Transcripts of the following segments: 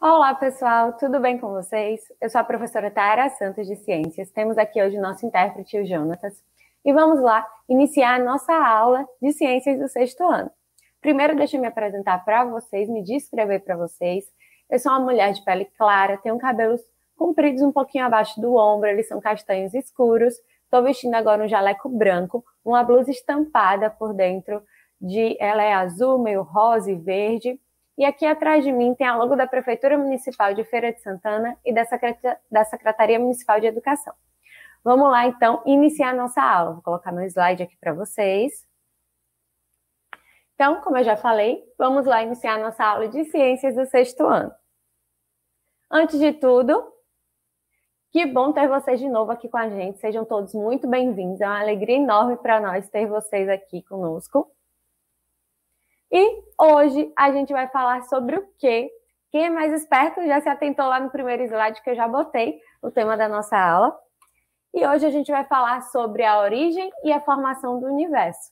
Olá, pessoal, tudo bem com vocês? Eu sou a professora Tara Santos de Ciências. Temos aqui hoje o nosso intérprete, o Jonatas. E vamos lá iniciar a nossa aula de Ciências do sexto ano. Primeiro, deixa eu me apresentar para vocês, me descrever para vocês. Eu sou uma mulher de pele clara, tenho cabelos compridos um pouquinho abaixo do ombro, eles são castanhos escuros. Estou vestindo agora um jaleco branco, uma blusa estampada por dentro, ela é azul, meio rosa e verde. E aqui atrás de mim tem a logo da Prefeitura Municipal de Feira de Santana e da Secretaria Municipal de Educação. Vamos lá, então, iniciar a nossa aula. Vou colocar meu slide aqui para vocês. Então, como eu já falei, vamos lá iniciar a nossa aula de Ciências do sexto ano. Antes de tudo, que bom ter vocês de novo aqui com a gente. Sejam todos muito bem-vindos. É uma alegria enorme para nós ter vocês aqui conosco. E hoje a gente vai falar sobre o quê? Quem é mais esperto já se atentou lá no primeiro slide que eu já botei o tema da nossa aula. E hoje a gente vai falar sobre a origem e a formação do universo.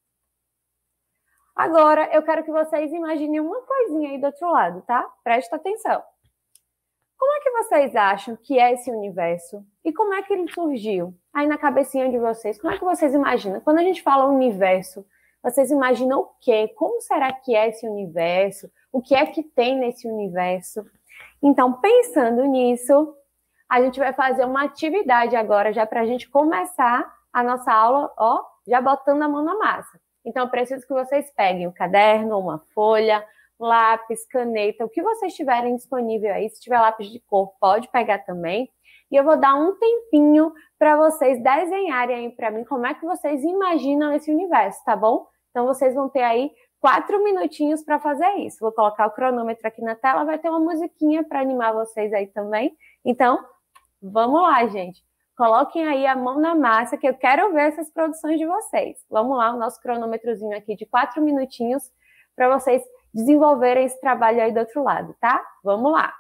Agora eu quero que vocês imaginem uma coisinha aí do outro lado, tá? Presta atenção. Como é que vocês acham que é esse universo? E como é que ele surgiu? Aí na cabecinha de vocês, como é que vocês imaginam? Quando a gente fala universo, vocês imaginam o quê? Como será que é esse universo? O que é que tem nesse universo? Então, pensando nisso, a gente vai fazer uma atividade agora, já para a gente começar a nossa aula, ó, já botando a mão na massa. Então, eu preciso que vocês peguem um caderno, uma folha, lápis, caneta, o que vocês tiverem disponível aí. Se tiver lápis de cor, pode pegar também. E eu vou dar um tempinho para vocês desenharem aí para mim como é que vocês imaginam esse universo, tá bom? Então, vocês vão ter aí 4 minutinhos para fazer isso. Vou colocar o cronômetro aqui na tela, vai ter uma musiquinha para animar vocês aí também. Então, vamos lá, gente. Coloquem aí a mão na massa, que eu quero ver essas produções de vocês. Vamos lá, o nosso cronômetrozinho aqui de 4 minutinhos para vocês desenvolverem esse trabalho aí do outro lado, tá? Vamos lá.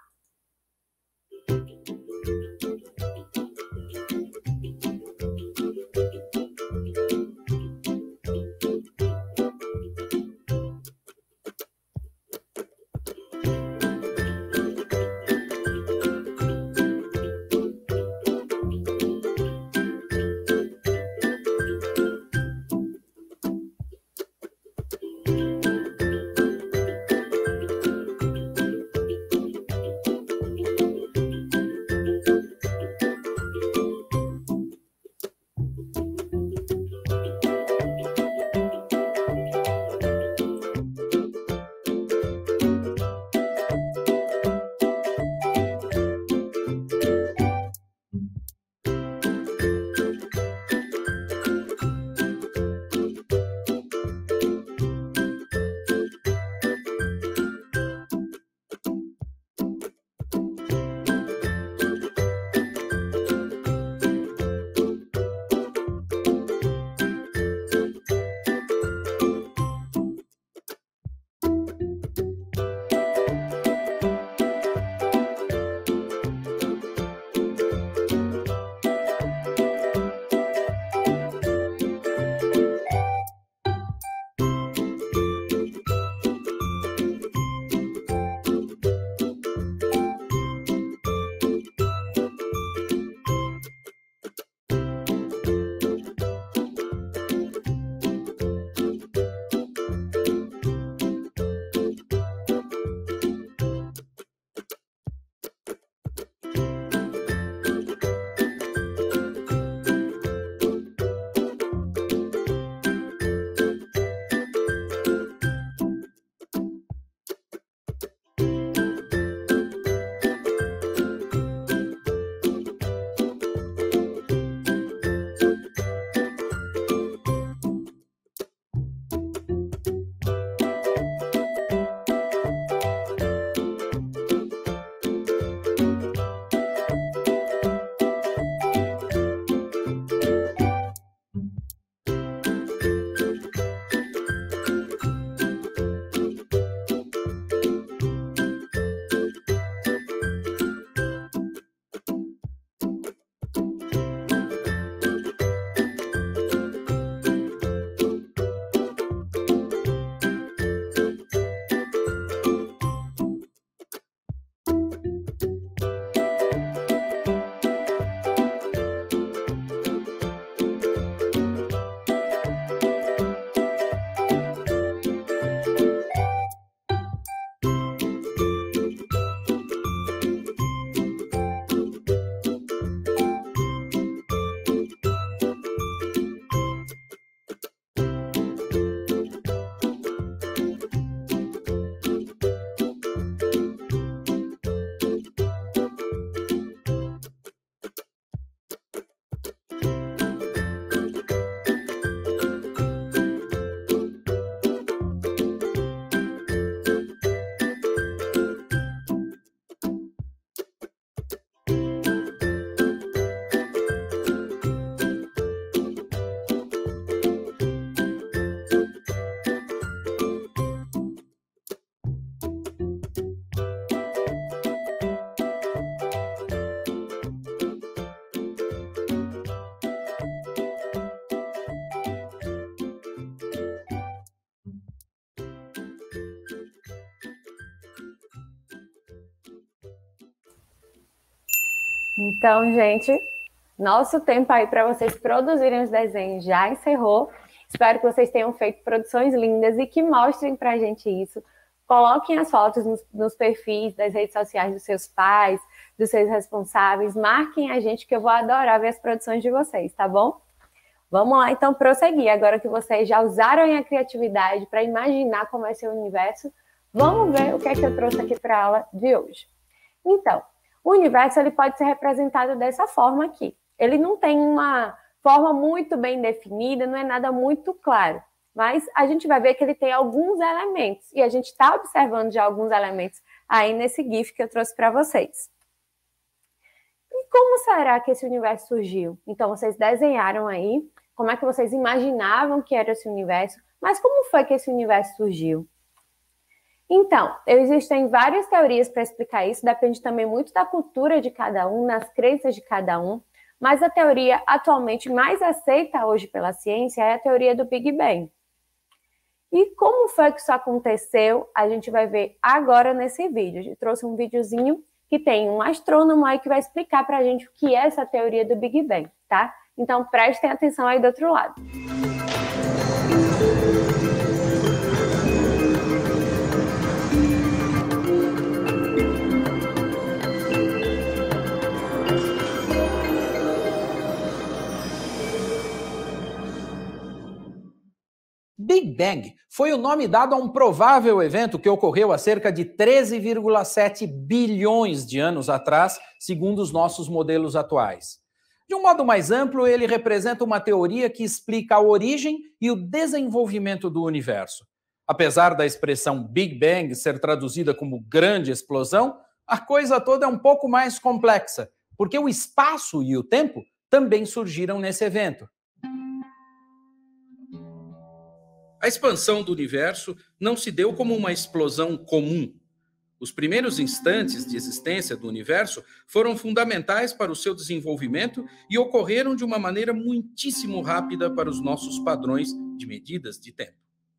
Então, gente, nosso tempo aí para vocês produzirem os desenhos já encerrou. Espero que vocês tenham feito produções lindas e que mostrem para a gente isso. Coloquem as fotos nos perfis das redes sociais dos seus pais, dos seus responsáveis. Marquem a gente que eu vou adorar ver as produções de vocês, tá bom? Vamos lá, então, prosseguir. Agora que vocês já usaram a criatividade para imaginar como é seu universo, vamos ver o que é que eu trouxe aqui para a aula de hoje. Então, o universo ele pode ser representado dessa forma aqui. Ele não tem uma forma muito bem definida, não é nada muito claro. Mas a gente vai ver que ele tem alguns elementos. E a gente está observando já alguns elementos aí nesse GIF que eu trouxe para vocês. E como será que esse universo surgiu? Então, vocês desenharam aí como é que vocês imaginavam que era esse universo, mas como foi que esse universo surgiu? Então, existem várias teorias para explicar isso, depende também muito da cultura de cada um, das crenças de cada um, mas a teoria atualmente mais aceita hoje pela ciência é a teoria do Big Bang. E como foi que isso aconteceu, a gente vai ver agora nesse vídeo. Eu trouxe um videozinho que tem um astrônomo aí que vai explicar para a gente o que é essa teoria do Big Bang, tá? Então, prestem atenção aí do outro lado. Big Bang foi o nome dado a um provável evento que ocorreu há cerca de 13,7 bilhões de anos atrás, segundo os nossos modelos atuais. De um modo mais amplo, ele representa uma teoria que explica a origem e o desenvolvimento do universo. Apesar da expressão Big Bang ser traduzida como grande explosão, a coisa toda é um pouco mais complexa, porque o espaço e o tempo também surgiram nesse evento. A expansão do universo não se deu como uma explosão comum. Os primeiros instantes de existência do universo foram fundamentais para o seu desenvolvimento e ocorreram de uma maneira muitíssimo rápida para os nossos padrões de medidas de tempo.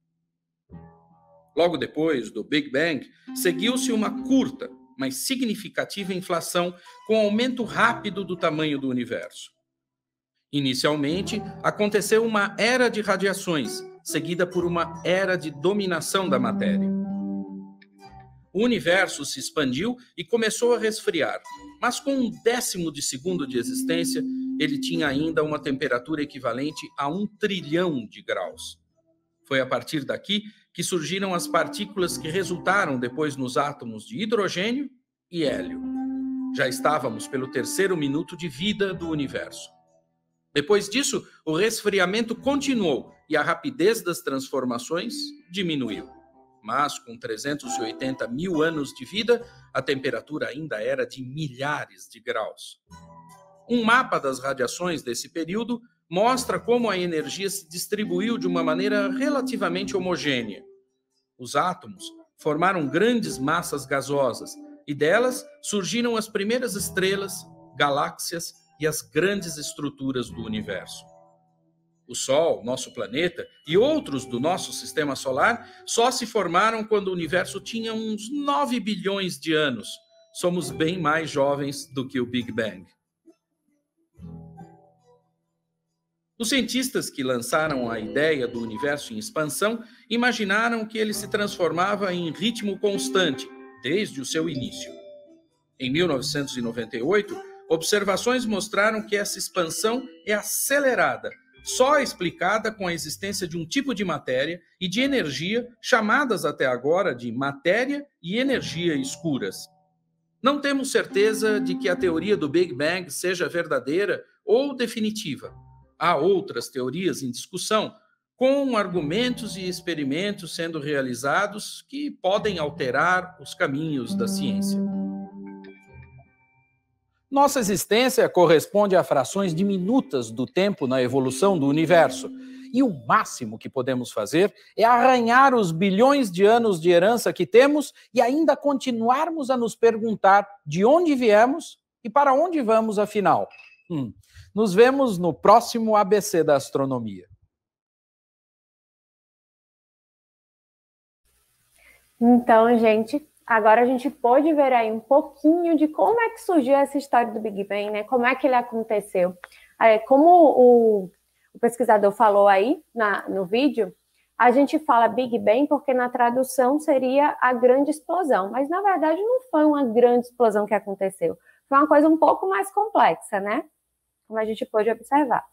Logo depois do Big Bang, seguiu-se uma curta, mas significativa inflação com aumento rápido do tamanho do universo. Inicialmente, aconteceu uma era de radiações, seguida por uma era de dominação da matéria. O universo se expandiu e começou a resfriar, mas com 1/10 de segundo de existência, ele tinha ainda uma temperatura equivalente a 1 trilhão de graus. Foi a partir daqui que surgiram as partículas que resultaram depois nos átomos de hidrogênio e hélio. Já estávamos pelo 3º minuto de vida do universo. Depois disso, o resfriamento continuou e a rapidez das transformações diminuiu. Mas, com 380 mil anos de vida, a temperatura ainda era de milhares de graus. Um mapa das radiações desse período mostra como a energia se distribuiu de uma maneira relativamente homogênea. Os átomos formaram grandes massas gasosas e delas surgiram as primeiras estrelas, galáxias e as grandes estruturas do universo. O Sol, nosso planeta, e outros do nosso sistema solar só se formaram quando o universo tinha uns 9 bilhões de anos. Somos bem mais jovens do que o Big Bang. Os cientistas que lançaram a ideia do universo em expansão imaginaram que ele se transformava em ritmo constante, desde o seu início. Em 1998, observações mostraram que essa expansão é acelerada, só explicada com a existência de um tipo de matéria e de energia chamadas até agora de matéria e energia escuras. Não temos certeza de que a teoria do Big Bang seja verdadeira ou definitiva. Há outras teorias em discussão, com argumentos e experimentos sendo realizados que podem alterar os caminhos da ciência. Nossa existência corresponde a frações diminutas do tempo na evolução do universo. E o máximo que podemos fazer é arranhar os bilhões de anos de herança que temos e ainda continuarmos a nos perguntar de onde viemos e para onde vamos afinal. Nos vemos no próximo ABC da Astronomia. Então, gente, agora a gente pôde ver aí um pouquinho de como é que surgiu essa história do Big Bang, né? Como é que ele aconteceu. Como o pesquisador falou aí no vídeo, a gente fala Big Bang porque na tradução seria a grande explosão, mas na verdade não foi uma grande explosão que aconteceu. Foi uma coisa um pouco mais complexa, né? Como a gente pôde observar.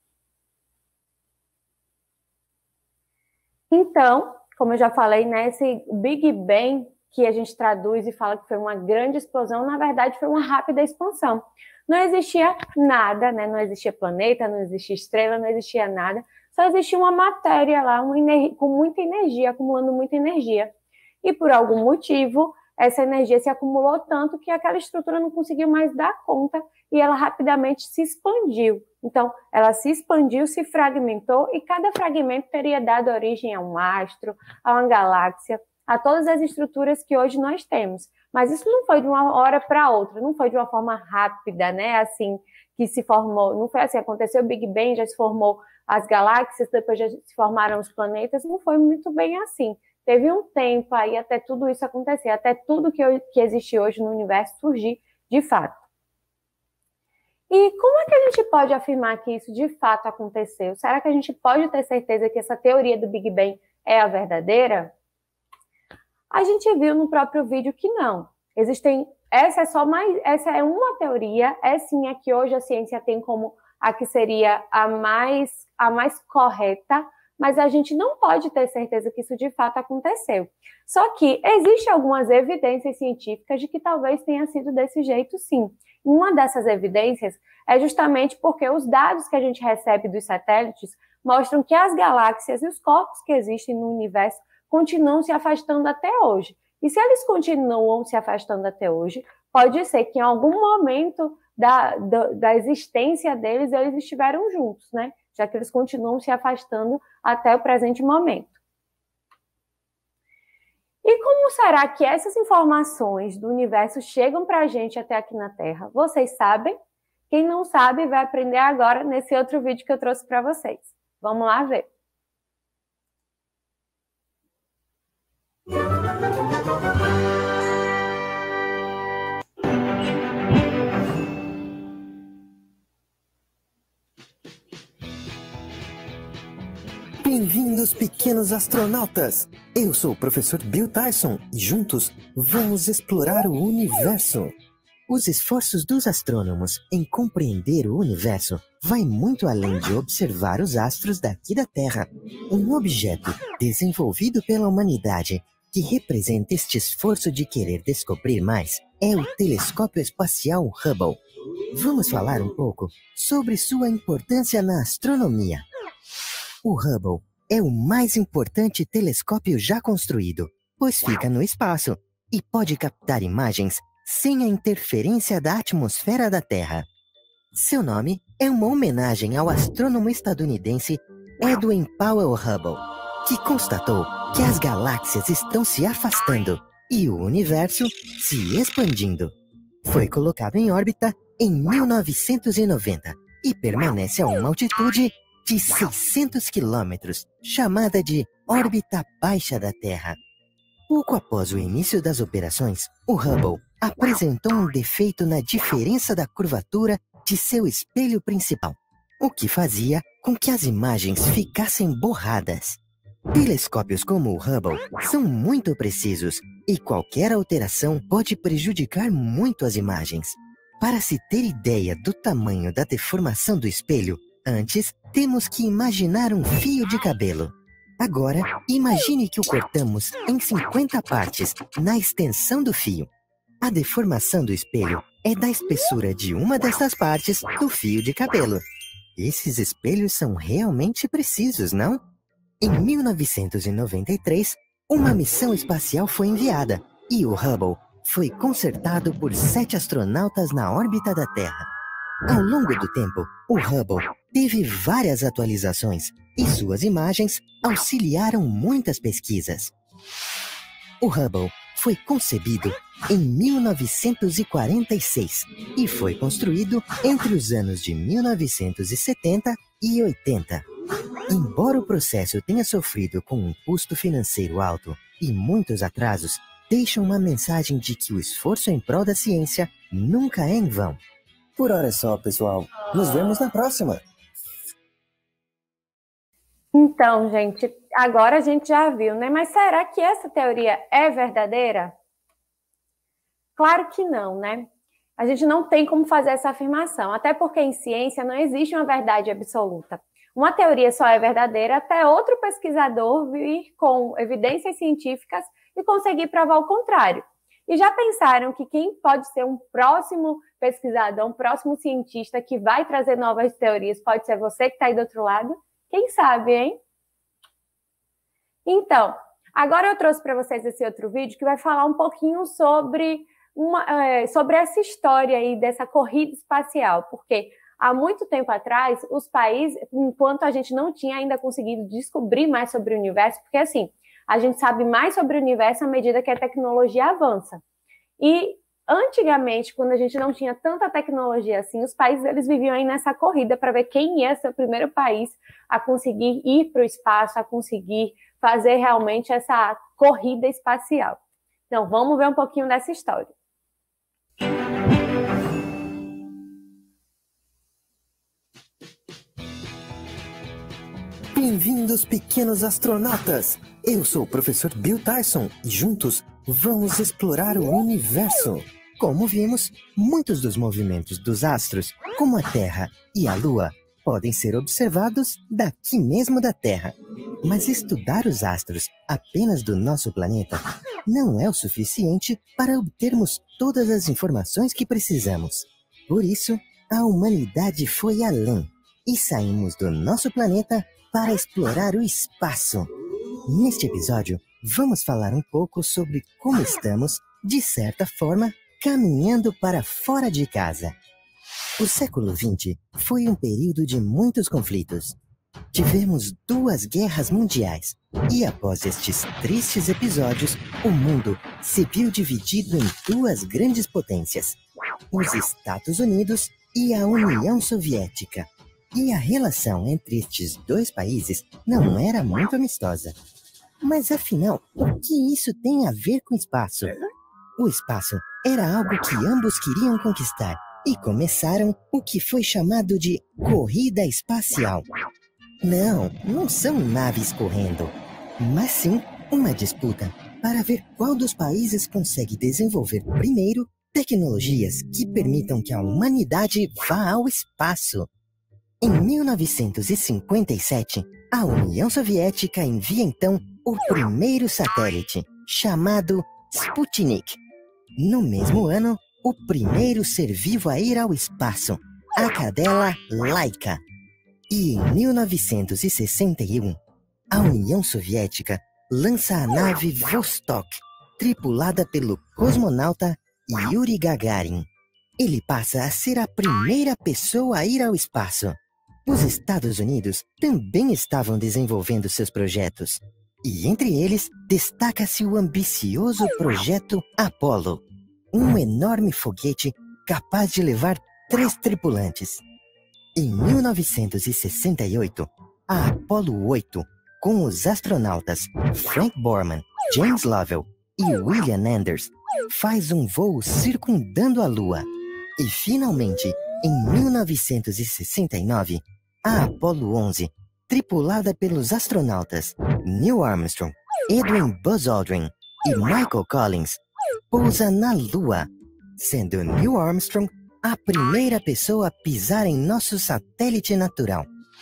Então, como eu já falei, né, esse Big Bang que a gente traduz e fala que foi uma grande explosão, na verdade foi uma rápida expansão. Não existia nada, né? Não existia planeta, não existia estrela, não existia nada. Só existia uma matéria lá, com muita energia, acumulando muita energia. E por algum motivo, essa energia se acumulou tanto que aquela estrutura não conseguiu mais dar conta e ela rapidamente se expandiu. Então, ela se expandiu, se fragmentou e cada fragmento teria dado origem a um astro, a uma galáxia, a todas as estruturas que hoje nós temos. Mas isso não foi de uma hora para outra, não foi de uma forma rápida, né? Assim, que se formou, não foi assim, aconteceu o Big Bang, já se formou as galáxias, depois já se formaram os planetas, não foi muito bem assim. Teve um tempo aí até tudo isso acontecer, até tudo que existe hoje no universo surgir de fato. E como é que a gente pode afirmar que isso de fato aconteceu? Será que a gente pode ter certeza que essa teoria do Big Bang é a verdadeira? A gente viu no próprio vídeo que não. Essa é uma teoria, sim a que hoje a ciência tem como a que seria a mais correta, mas a gente não pode ter certeza que isso de fato aconteceu. Só que existem algumas evidências científicas de que talvez tenha sido desse jeito, sim. Uma dessas evidências é justamente porque os dados que a gente recebe dos satélites mostram que as galáxias e os corpos que existem no universo continuam se afastando até hoje. E se eles continuam se afastando até hoje, pode ser que em algum momento da existência deles, eles estiveram juntos, né? Já que eles continuam se afastando até o presente momento. E como será que essas informações do universo chegam para a gente até aqui na Terra? Vocês sabem? Quem não sabe vai aprender agora nesse outro vídeo que eu trouxe para vocês. Vamos lá ver. Bem-vindos, pequenos astronautas! Eu sou o professor Bill Tyson e juntos vamos explorar o universo. Os esforços dos astrônomos em compreender o universo vai muito além de observar os astros daqui da Terra. Um objeto desenvolvido pela humanidade que representa este esforço de querer descobrir mais é o telescópio espacial Hubble. Vamos falar um pouco sobre sua importância na astronomia. O Hubble é o mais importante telescópio já construído, pois fica no espaço e pode captar imagens sem a interferência da atmosfera da Terra. Seu nome é uma homenagem ao astrônomo estadunidense Edwin Powell Hubble, que constatou que as galáxias estão se afastando e o universo se expandindo. Foi colocado em órbita em 1990 e permanece a uma altitude de 600 quilômetros, chamada de órbita baixa da Terra. Pouco após o início das operações, o Hubble apresentou um defeito na diferença da curvatura de seu espelho principal, o que fazia com que as imagens ficassem borradas. Telescópios como o Hubble são muito precisos e qualquer alteração pode prejudicar muito as imagens. Para se ter ideia do tamanho da deformação do espelho, antes temos que imaginar um fio de cabelo. Agora, imagine que o cortamos em 50 partes na extensão do fio. A deformação do espelho é da espessura de uma dessas partes do fio de cabelo. Esses espelhos são realmente precisos, não? Em 1993, uma missão espacial foi enviada e o Hubble foi consertado por 7 astronautas na órbita da Terra. Ao longo do tempo, o Hubble teve várias atualizações e suas imagens auxiliaram muitas pesquisas. O Hubble foi concebido em 1946 e foi construído entre os anos de 1970 e 80. Embora o processo tenha sofrido com um custo financeiro alto e muitos atrasos, deixam uma mensagem de que o esforço em prol da ciência nunca é em vão. Por hora é só, pessoal. Nos vemos na próxima! Então, gente, agora a gente já viu, né? Mas será que essa teoria é verdadeira? Claro que não, né? A gente não tem como fazer essa afirmação, até porque em ciência não existe uma verdade absoluta. Uma teoria só é verdadeira até outro pesquisador vir com evidências científicas e conseguir provar o contrário. E já pensaram que quem pode ser um próximo pesquisador, um próximo cientista que vai trazer novas teorias pode ser você que está aí do outro lado? Quem sabe, hein? Então, agora eu trouxe para vocês esse outro vídeo que vai falar um pouquinho sobre essa história aí dessa corrida espacial, porque há muito tempo atrás, os países, enquanto a gente não tinha ainda conseguido descobrir mais sobre o universo, porque assim, a gente sabe mais sobre o universo à medida que a tecnologia avança. E antigamente, quando a gente não tinha tanta tecnologia assim, os países eles viviam aí nessa corrida para ver quem ia ser o primeiro país a conseguir ir para o espaço, a conseguir fazer realmente essa corrida espacial. Então, vamos ver um pouquinho dessa história. Bem-vindos, pequenos astronautas! Eu sou o professor Bill Tyson e juntos vamos explorar o universo. Como vimos, muitos dos movimentos dos astros, como a Terra e a Lua, podem ser observados daqui mesmo da Terra. Mas estudar os astros apenas do nosso planeta não é o suficiente para obtermos todas as informações que precisamos. Por isso, a humanidade foi além e saímos do nosso planeta para explorar o espaço. Neste episódio, vamos falar um pouco sobre como estamos, de certa forma, caminhando para fora de casa. O século XX foi um período de muitos conflitos. Tivemos 2 guerras mundiais e após estes tristes episódios, o mundo se viu dividido em 2 grandes potências, os Estados Unidos e a União Soviética. E a relação entre estes 2 países não era muito amistosa. Mas afinal, o que isso tem a ver com espaço? O espaço era algo que ambos queriam conquistar e começaram o que foi chamado de corrida espacial. Não são naves correndo, mas sim uma disputa para ver qual dos países consegue desenvolver primeiro tecnologias que permitam que a humanidade vá ao espaço. Em 1957, a União Soviética envia então o primeiro satélite, chamado Sputnik. No mesmo ano, o primeiro ser vivo a ir ao espaço, a cadela Laika. E em 1961, a União Soviética lança a nave Vostok, tripulada pelo cosmonauta Yuri Gagarin. Ele passa a ser a primeira pessoa a ir ao espaço. Os Estados Unidos também estavam desenvolvendo seus projetos. E entre eles, destaca-se o ambicioso projeto Apollo, um enorme foguete capaz de levar 3 tripulantes. Em 1968, a Apollo 8, com os astronautas Frank Borman, James Lovell e William Anders, faz um voo circundando a Lua. E finalmente, em 1969, a Apollo 11, tripulada pelos astronautas Neil Armstrong, Edwin Buzz Aldrin e Michael Collins, pousa na Lua, sendo Neil Armstrong a primeira pessoa a pisar em nosso satélite natural.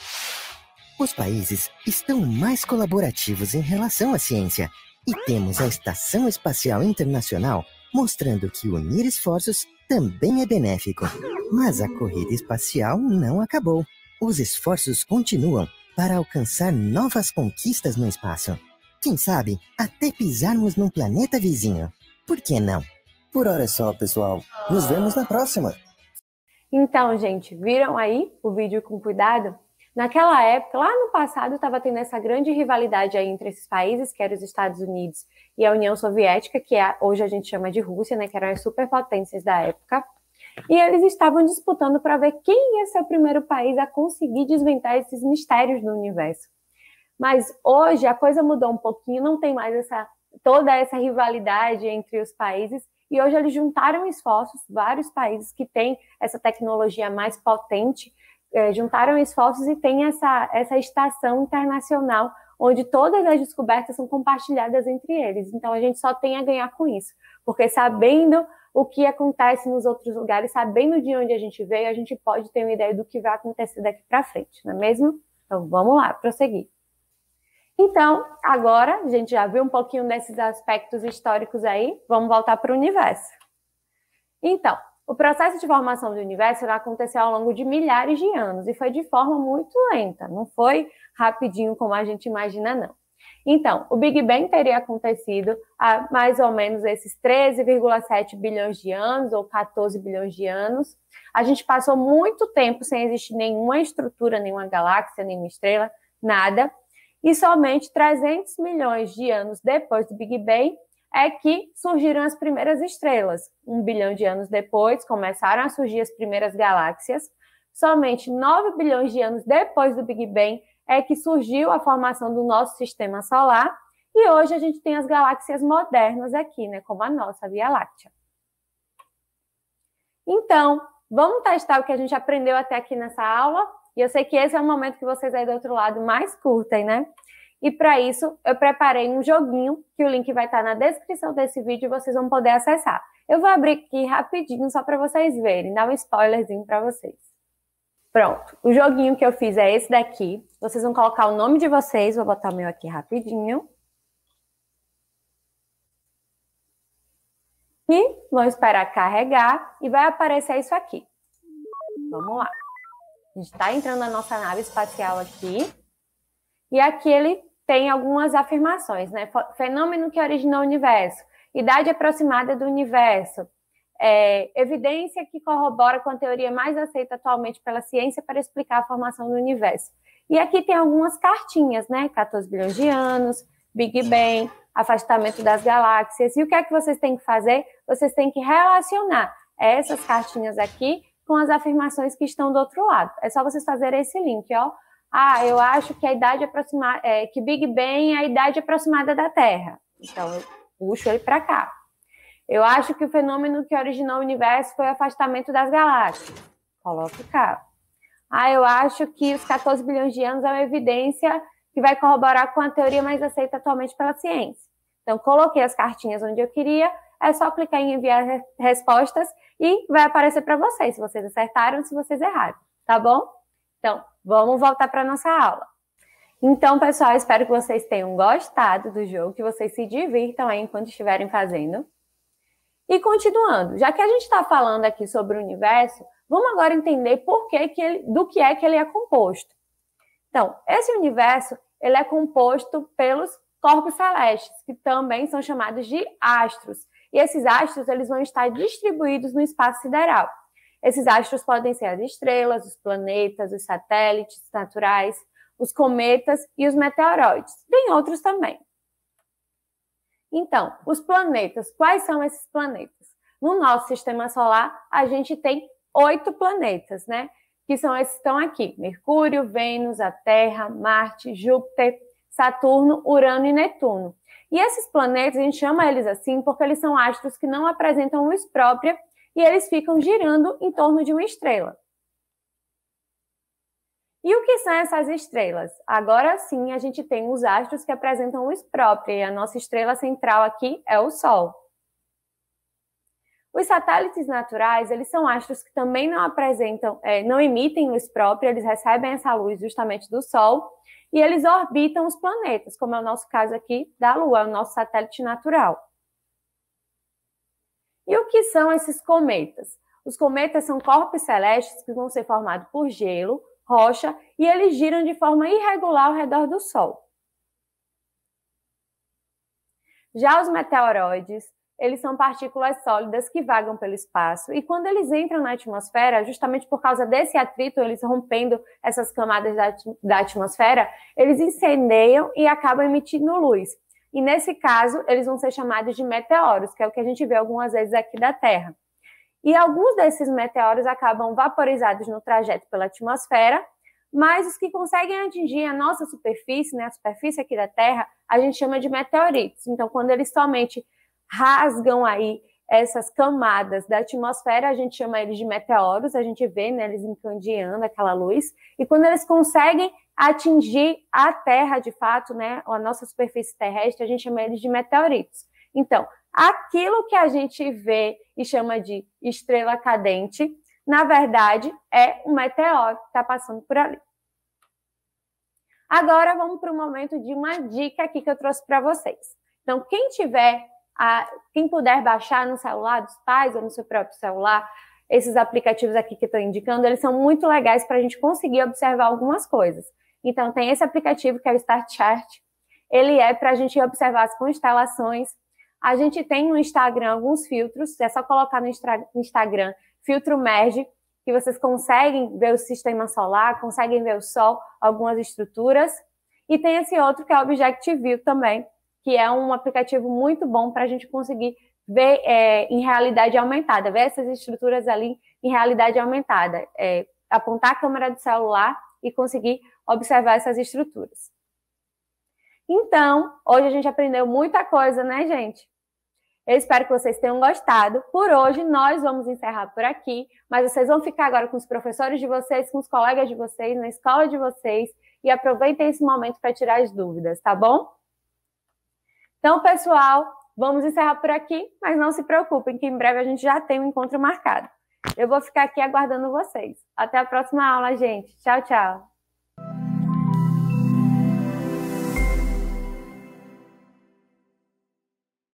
Os países estão mais colaborativos em relação à ciência e temos a Estação Espacial Internacional mostrando que unir esforços também é benéfico. Mas a corrida espacial não acabou. Os esforços continuam para alcançar novas conquistas no espaço. Quem sabe, até pisarmos num planeta vizinho. Por que não? Por hora é só, pessoal. Nos vemos na próxima. Então, gente, viram aí o vídeo com cuidado? Naquela época, lá no passado, estava tendo essa grande rivalidade aí entre esses países, que eram os Estados Unidos e a União Soviética, que hoje a gente chama de Rússia, né, que eram as superpotências da época. E eles estavam disputando para ver quem ia ser o primeiro país a conseguir desvendar esses mistérios do universo. Mas hoje a coisa mudou um pouquinho, não tem mais toda essa rivalidade entre os países, e hoje eles juntaram esforços, vários países que têm essa tecnologia mais potente, juntaram esforços e tem essa estação internacional, onde todas as descobertas são compartilhadas entre eles. Então, a gente só tem a ganhar com isso, porque sabendo o que acontece nos outros lugares, sabendo de onde a gente veio, a gente pode ter uma ideia do que vai acontecer daqui para frente, não é mesmo? Então, vamos lá, prosseguir. Então, agora, a gente já viu um pouquinho desses aspectos históricos aí, vamos voltar para o universo. Então, o processo de formação do universo aconteceu ao longo de milhares de anos e foi de forma muito lenta, não foi rapidinho como a gente imagina, não. Então, o Big Bang teria acontecido há mais ou menos esses 13,7 bilhões de anos ou 14 bilhões de anos. A gente passou muito tempo sem existir nenhuma estrutura, nenhuma galáxia, nenhuma estrela, nada. E somente 300 milhões de anos depois do Big Bang é que surgiram as primeiras estrelas. 1 bilhão de anos depois, começaram a surgir as primeiras galáxias. Somente 9 bilhões de anos depois do Big Bang é que surgiu a formação do nosso sistema solar. E hoje a gente tem as galáxias modernas aqui, né, como a nossa Via Láctea. Então, vamos testar o que a gente aprendeu até aqui nessa aula? E eu sei que esse é o momento que vocês aí do outro lado mais curtem, né? E para isso, eu preparei um joguinho, que o link vai estar na descrição desse vídeo e vocês vão poder acessar. Eu vou abrir aqui rapidinho, só para vocês verem, dar um spoilerzinho para vocês. Pronto, o joguinho que eu fiz é esse daqui. Vocês vão colocar o nome de vocês, vou botar o meu aqui rapidinho. E vão esperar carregar e vai aparecer isso aqui. Vamos lá. A gente está entrando na nossa nave espacial aqui. E aqui ele tem algumas afirmações, né? Fenômeno que originou o universo, idade aproximada do universo, evidência que corrobora com a teoria mais aceita atualmente pela ciência para explicar a formação do universo. E aqui tem algumas cartinhas, né? 14 bilhões de anos, Big Bang, afastamento das galáxias. E o que é que vocês têm que fazer? Vocês têm que relacionar essas cartinhas aqui com as afirmações que estão do outro lado. É só vocês fazerem esse link, ó. Ah, eu acho que a idade aproximada, que Big Bang é a idade aproximada da Terra. Então, eu puxo ele para cá. Eu acho que o fenômeno que originou o universo foi o afastamento das galáxias. Coloco cá. Ah, eu acho que os 14 bilhões de anos é uma evidência que vai corroborar com a teoria mais aceita atualmente pela ciência. Então, coloquei as cartinhas onde eu queria, é só clicar em enviar respostas e vai aparecer para vocês, se vocês acertaram, se vocês erraram, tá bom? Então, vamos voltar para a nossa aula. Então, pessoal, espero que vocês tenham gostado do jogo, que vocês se divirtam aí enquanto estiverem fazendo. E continuando, já que a gente está falando aqui sobre o universo, vamos agora entender do que é que ele é composto. Então, esse universo, ele é composto pelos corpos celestes, que também são chamados de astros. E esses astros, eles vão estar distribuídos no espaço sideral. Esses astros podem ser as estrelas, os planetas, os satélites naturais, os cometas e os meteoroides. Tem outros também. Então, os planetas, quais são esses planetas? No nosso sistema solar, a gente tem 8 planetas, né? Que são esses que estão aqui: Mercúrio, Vênus, a Terra, Marte, Júpiter, Saturno, Urano e Netuno. E esses planetas, a gente chama eles assim porque eles são astros que não apresentam luz própria e eles ficam girando em torno de uma estrela. E o que são essas estrelas? Agora sim, a gente tem os astros que apresentam luz própria, e a nossa estrela central aqui é o Sol. Os satélites naturais, eles são astros que também não apresentam, não emitem luz própria, eles recebem essa luz justamente do Sol, e eles orbitam os planetas, como é o nosso caso aqui da Lua, é o nosso satélite natural. E o que são esses cometas? Os cometas são corpos celestes que vão ser formados por gelo, rocha, e eles giram de forma irregular ao redor do Sol. Já os meteoroides, eles são partículas sólidas que vagam pelo espaço, e quando eles entram na atmosfera, justamente por causa desse atrito, eles rompendo essas camadas da atmosfera, eles incendeiam e acabam emitindo luz. E nesse caso, eles vão ser chamados de meteoros, que é o que a gente vê algumas vezes aqui da Terra. E alguns desses meteoros acabam vaporizados no trajeto pela atmosfera, mas os que conseguem atingir a nossa superfície, né, a superfície aqui da Terra, a gente chama de meteoritos. Então, quando eles somente rasgam aí essas camadas da atmosfera, a gente chama eles de meteoros, a gente vê, né, eles encandeando aquela luz, e quando eles conseguem atingir a Terra, de fato, né, a nossa superfície terrestre, a gente chama eles de meteoritos. Então, aquilo que a gente vê e chama de estrela cadente, na verdade, é um meteoro que está passando por ali. Agora, vamos para o momento de uma dica aqui que eu trouxe para vocês. Então, quem puder baixar no celular dos pais ou no seu próprio celular, esses aplicativos aqui que eu estou indicando, eles são muito legais para a gente conseguir observar algumas coisas. Então, tem esse aplicativo que é o StarChart. Ele é para a gente observar as constelações. A gente tem no Instagram alguns filtros. É só colocar no Instagram filtro Merge, que vocês conseguem ver o sistema solar, conseguem ver o Sol, algumas estruturas. E tem esse outro que é o Objectively também, que é um aplicativo muito bom para a gente conseguir ver em realidade aumentada, ver essas estruturas ali em realidade aumentada. Apontar a câmera do celular e conseguir observar essas estruturas. Então, hoje a gente aprendeu muita coisa, né, gente? Eu espero que vocês tenham gostado. Por hoje, nós vamos encerrar por aqui, mas vocês vão ficar agora com os professores de vocês, com os colegas de vocês, na escola de vocês, e aproveitem esse momento para tirar as dúvidas, tá bom? Então, pessoal, vamos encerrar por aqui, mas não se preocupem, que em breve a gente já tem um encontro marcado. Eu vou ficar aqui aguardando vocês. Até a próxima aula, gente. Tchau, tchau.